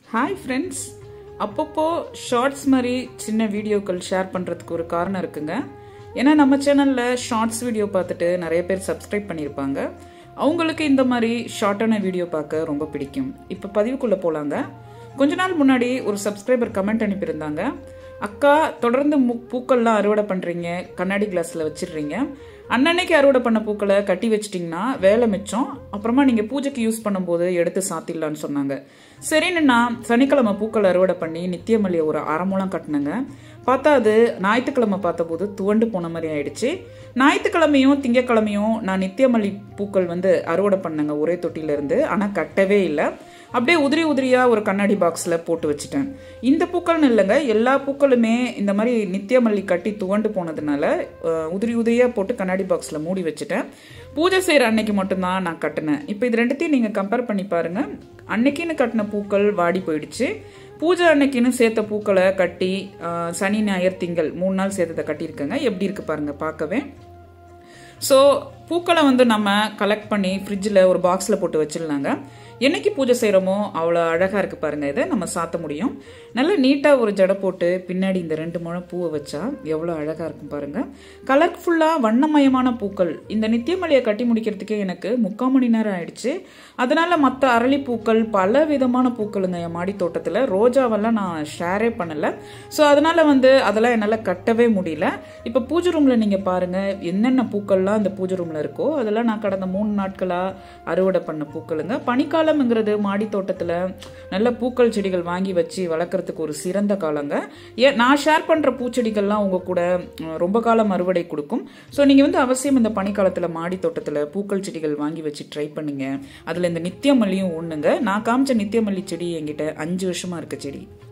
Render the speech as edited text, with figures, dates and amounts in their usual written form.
Hi friends, அப்பப்போ shorts மாதிரி சின்ன வீடியோக்கள் ஷேர் பண்ணுறதுக்கு ஒரு காரணம் இருக்குங்க. ஏன்னா நம்ம சேனலில் ஷார்ட்ஸ் வீடியோ பார்த்துட்டு நிறைய பேர் சப்ஸ்கிரைப் பண்ணியிருப்பாங்க. அவங்களுக்கு இந்த மாதிரி ஷார்ட்டான வீடியோ பார்க்க ரொம்ப பிடிக்கும். இப்போ பதிவுக்குள்ளே போகலாங்க. கொஞ்ச நாள் முன்னாடி ஒரு சப்ஸ்கிரைபர் கமெண்ட் அனுப்பியிருந்தாங்க. அக்கா தொடர்ந்து பூக்கள்லாம் அறுவடை பண்ணுறீங்க, கண்ணாடி கிளாஸில் வச்சிடுறீங்க, அன்னன்னைக்கு அறுவடை பண்ண பூக்களை கட்டி வச்சிட்டிங்கன்னா வேலை மிச்சம், அப்புறமா நீங்கள் பூஜைக்கு யூஸ் பண்ணும்போது எடுத்து சாத்திடலான்னு சொன்னாங்க. சரின்னு நான் சனிக்கிழமை பூக்கள் அறுவடை பண்ணி நித்தியமல்லியை ஒரு அரை முழம் கட்டினேங்க. பார்த்தா அது ஞாயிற்றுக்கிழமை பார்த்தபோது துவண்டு போன மாதிரி ஆயிடுச்சு. ஞாயிற்றுக்கிழமையும் திங்கக்கிழமையும் நான் நித்தியமல்லி பூக்கள் அறுவடை பண்ணேங்க ஒரே தொட்டியிலேருந்து. ஆனால் கட்டவே இல்லை, அப்படியே உதிரி உதிரியாக ஒரு கண்ணாடி பாக்ஸில் போட்டு வச்சுட்டேன். இந்த பூக்கள்னு இல்லைங்க, எல்லா பூக்களுமே இந்த மாதிரி நித்தியமல்லி கட்டி துவண்டு போனதுனால உதிரி உதிரியாக போட்டு கண்ணாடி பாக்ஸில் மூடி வச்சுட்டேன். பூஜை செய்கிற அன்னைக்கு மட்டும்தான் நான் கட்டினேன். இப்போ இது ரெண்டுத்தையும் நீங்கள் கம்பேர் பண்ணி பாருங்கள். அன்னைக்குன்னு கட்டின பூக்கள் வாடி போயிடுச்சு, பூஜை அன்னைக்குன்னு சேர்த்த பூக்களை கட்டி சனி ஞாயிறு திங்கள் 3 நாள் சேர்த்ததை கட்டியிருக்கேங்க. எப்படி இருக்கு பாருங்க பார்க்கவே. ஸோ பூக்களை நம்ம கலெக்ட் பண்ணி ஃப்ரிட்ஜில் ஒரு பாக்ஸில் போட்டு வச்சிடலாங்க. என்னைக்கு பூஜை செய்கிறோமோ அவ்வளோ அழகாக இருக்குது பாருங்கள். இதை நம்ம சாத்த முடியும். நல்லா நீட்டாக ஒரு ஜடை போட்டு பின்னாடி இந்த 2 முழம் பூவை வச்சா எவ்வளோ அழகாக இருக்கும் பாருங்கள். கலர்ஃபுல்லாக வண்ணமயமான பூக்கள். இந்த நித்தியமல்லியை கட்டி முடிக்கிறதுக்கே எனக்கு 3/4 மணி நேரம் ஆயிடுச்சு. அதனால் மற்ற அரளி பூக்கள் பல விதமான பூக்களுங்க என் மாடி தோட்டத்தில். ரோஜாவெல்லாம் நான் ஷேரே பண்ணலை. ஸோ அதனால் அதெல்லாம் என்னால் கட்டவே முடியல. இப்போ பூஜை ரூமில் நீங்கள் பாருங்கள், என்னென்ன பூக்கள்லாம் இந்த பூஜை ரூமில் இருக்கோ அதெல்லாம் நான் கடந்த 3 நாட்களாக அறுவடை பண்ண பூக்களுங்க. பனிக்காலம்ங்கிறது மாடி தோட்டத்தில் நல்ல பூக்கள் செடிகள் வாங்கி வச்சு வளர்க்குறதுக்கு ஒரு சிறந்த காலங்க. நான் ஷேர் பண்ணுற பூச்செடிகள்லாம் உங்கள் கூட ரொம்ப காலம் அறுவடை கொடுக்கும். ஸோ நீங்கள் அவசியம் இந்த பனிக்காலத்தில் மாடி தோட்டத்தில் பூக்கள் செடிகள் வாங்கி வச்சு ட்ரை பண்ணுங்க. அதில் இந்த நித்தியமல்லியும் ஒன்றுங்க. நான் காமிச்ச நித்தியமல்லி செடி என்கிட்ட 5 வருஷமாக இருக்க செடி.